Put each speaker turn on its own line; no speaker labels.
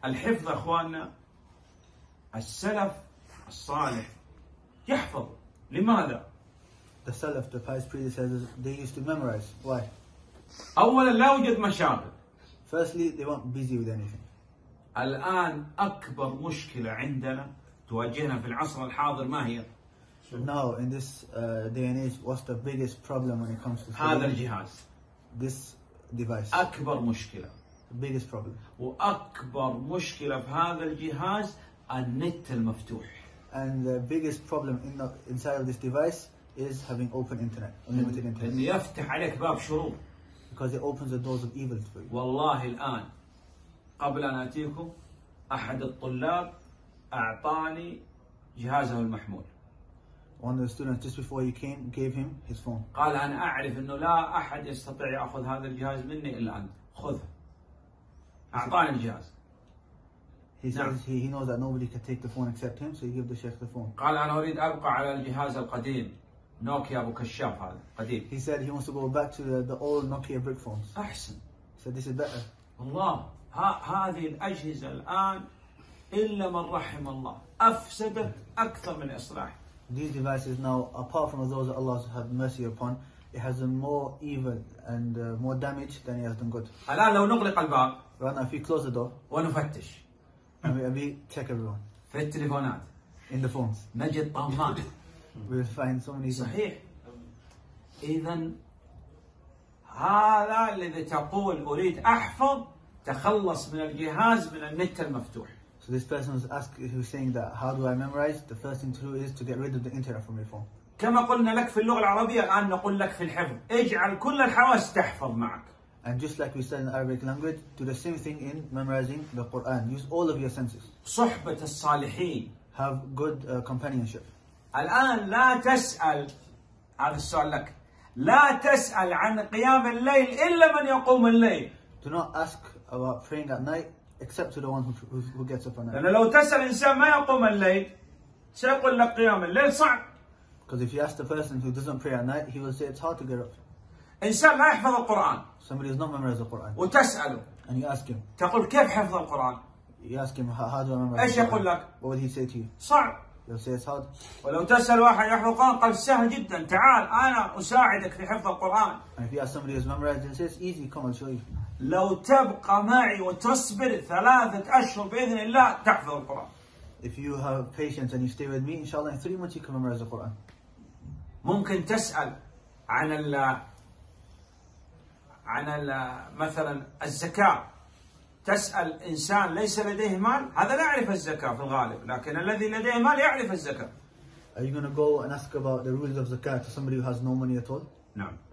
الحفظ اخواننا السلف الصالح يحفظ. لماذا؟
The Salaf, the pious predecessors, they used to memorize. Why?
اولا لا يوجد مشاغل.
Firstly, they weren't busy with anything.
الان اكبر مشكله عندنا تواجهنا في العصر الحاضر ما هي؟
Now, in this day and age, what's the biggest problem when it comes to
هذا
studying?
الجهاز.
This device.
اكبر مشكله.
The biggest problem.
واكبر مشكله في هذا الجهاز النت المفتوح.
And the biggest problem inside of this device is having open internet, unlimited internet.
انه يفتح عليك باب شرور.
Because it opens the doors of evil for you.
والله الان قبل ان اتيكم احد الطلاب اعطاني جهازه المحمول.
One of the students just before you came gave him his phone.
قال انا اعرف انه لا احد يستطيع ياخذ هذا الجهاز مني الا انت، خذه. اعطاني الجهاز.
He says he knows that nobody can take the phone except him, so he gave the sheikh the phone.
قال انا اريد ابقى على الجهاز القديم، نوكيا ابو كشاف هذا قديم.
He said he wants to go back to the old Nokia brick phones.
احسن.
He said this is better.
والله هذه الاجهزه الان الا من رحم الله افسدت اكثر من اصلاح.
These devices now, apart from those that Allah has had mercy upon, it has done more evil and more damage than it has done good.
الان لو نغلق الباب
Right now, if we close the door
ونفتش
and we check everyone
في التليفونات
in the phones,
نجد طامات.
we will find so many things.
صحيح. اذا هذا الذي تقول اريد احفظ، تخلص من الجهاز من النت المفتوح.
So this person who's saying that, how do I memorize? The first thing to do is to get rid of the internet from your phone.
كما قلنا لك في اللغة العربية الآن نقول لك في الحفظ اجعل كل الحواس تحفظ معك.
And just like we said in the Arabic language, do the same thing in memorizing the Quran. Use all of your senses.
صحبة الصالحين.
Have good companionship.
الآن لا تسأل، هذا السؤال لك، لا تسأل عن قيام الليل إلا من يقوم الليل.
Do not ask about praying at night except to the one who gets up at night.
لأن لو تسأل إنسان ما يقوم الليل سيقول لك قيام الليل صعب.
Because if you ask the person who doesn't pray at night, he will say it's hard to get up.
إنسان لا يحفظ القرآن
Somebody who's not memorized the Quran,
وتسأله
and you ask him,
تقول كيف حفظ القرآن؟
you ask him, how do I memorize
إيش
the
يقول
Quran?
لك؟
What would he say to you?
صعب.
He'll say it's hard.
ولو تسأل واحد يحفظ القرآن قال سهل جدا، تعال أنا أساعدك في حفظ القرآن.
And if you ask somebody who's memorized, he'll say it's easy, come I'll show you.
لو تبقى معي وتصبر 3 أشهر بإذن الله تحفظ القرآن.
If you have patience and you stay with me, inshallah in 3 months you can memorize the Quran.
ممكن تسأل عن مثلا الزكاة، تسأل إنسان ليس لديه مال، هذا لا يعرف الزكاة في الغالب، لكن الذي لديه مال يعرف الزكاة.
Are you going to go and ask about the rules of zakat to somebody who has no money at all?
نعم.